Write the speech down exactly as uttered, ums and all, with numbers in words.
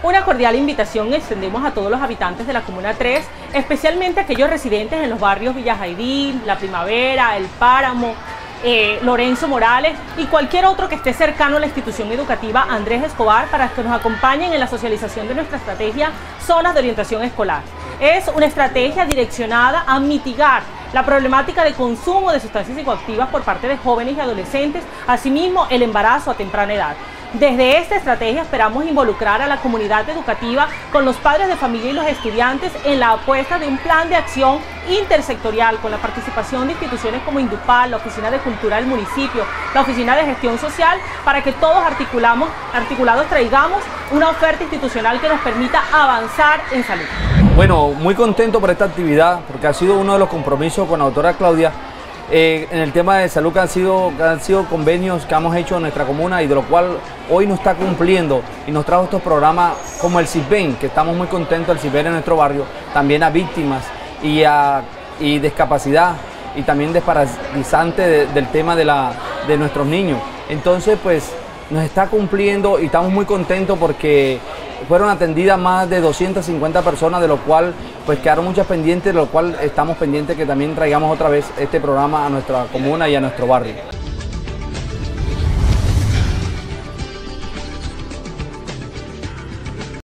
Una cordial invitación extendemos a todos los habitantes de la Comuna tres, especialmente aquellos residentes en los barrios Villa Jaidín, La Primavera, El Páramo, eh, Lorenzo Morales y cualquier otro que esté cercano a la institución educativa Andrés Escobar, para que nos acompañen en la socialización de nuestra estrategia Zonas de Orientación Escolar. Es una estrategia direccionada a mitigar la problemática de consumo de sustancias psicoactivas por parte de jóvenes y adolescentes, asimismo el embarazo a temprana edad. Desde esta estrategia esperamos involucrar a la comunidad educativa con los padres de familia y los estudiantes en la apuesta de un plan de acción intersectorial con la participación de instituciones como Indupal, la Oficina de Cultura del municipio, la Oficina de Gestión Social, para que todos articulamos, articulados traigamos una oferta institucional que nos permita avanzar en salud. Bueno, muy contento por esta actividad porque ha sido uno de los compromisos con la doctora Claudia Eh, en el tema de salud, que han sido, que han sido convenios que hemos hecho en nuestra comuna y de lo cual hoy nos está cumpliendo y nos trajo estos programas como el CISBEN, que estamos muy contentos del CISBEN en nuestro barrio, también a víctimas y a y discapacidad y también desparalizante de, del tema de, la, de nuestros niños. Entonces pues nos está cumpliendo y estamos muy contentos porque fueron atendidas más de doscientas cincuenta personas, de lo cual pues quedaron muchas pendientes, de lo cual estamos pendientes que también traigamos otra vez este programa a nuestra comuna y a nuestro barrio.